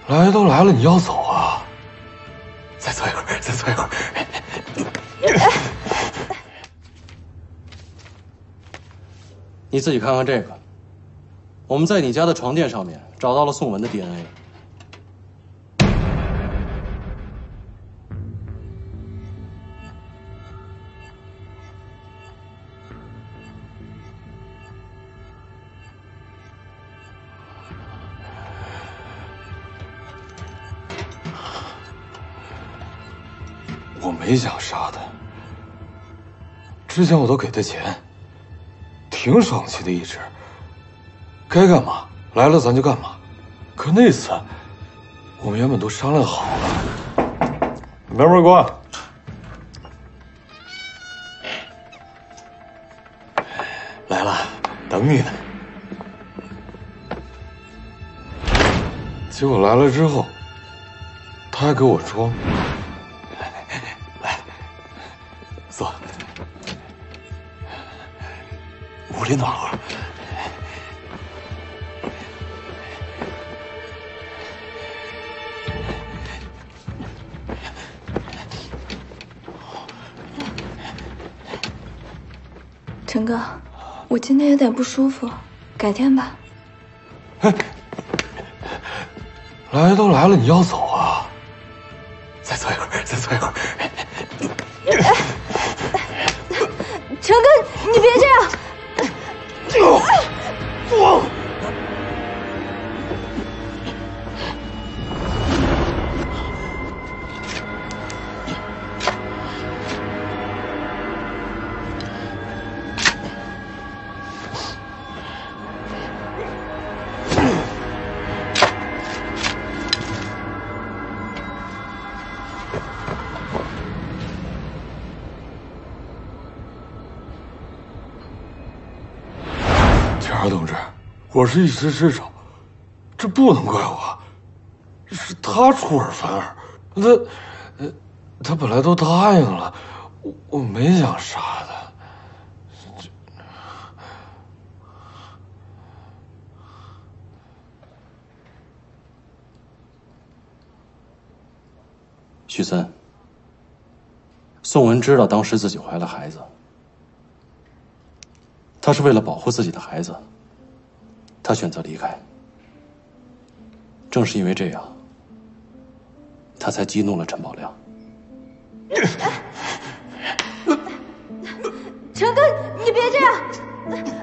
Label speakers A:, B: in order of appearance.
A: 来都来了，你要走啊？再坐一会儿，再坐一会儿。
B: 你自己看看这个，我们在你家的床垫上面找到了宋文的 DNA。
A: 我没想杀他，之前我都给他钱，挺爽气的一直，该干嘛来了咱就干嘛。可那次，我们原本都商量好了。门没关。来了，等你呢。结果来了之后，他还给我装。来，坐。屋里暖和。
C: 陈哥，我今天有点不舒服，改天吧。
A: 来都来了，你要走啊？再坐一会儿，再坐一会儿。
C: 陈哥，你别这样。
A: 坐。检察同志，我是一时失手，这不能怪我，是他出尔反尔。他本来都答应了，我没想杀他。
B: 许森，宋文知道当时自己怀了孩子，他是为了保护自己的孩子，他选择离开。正是因为这样，他才激怒了陈宝亮。
C: 陈哥，你别这样。